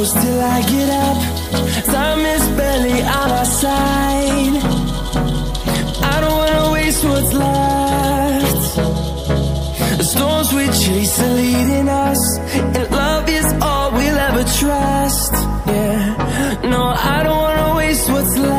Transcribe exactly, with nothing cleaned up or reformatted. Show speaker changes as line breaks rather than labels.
close till I get up. Time is barely on our side. I don't wanna waste what's left. The storms we chase are leading us, and love is all we'll ever trust. Yeah, no, I don't wanna waste what's left.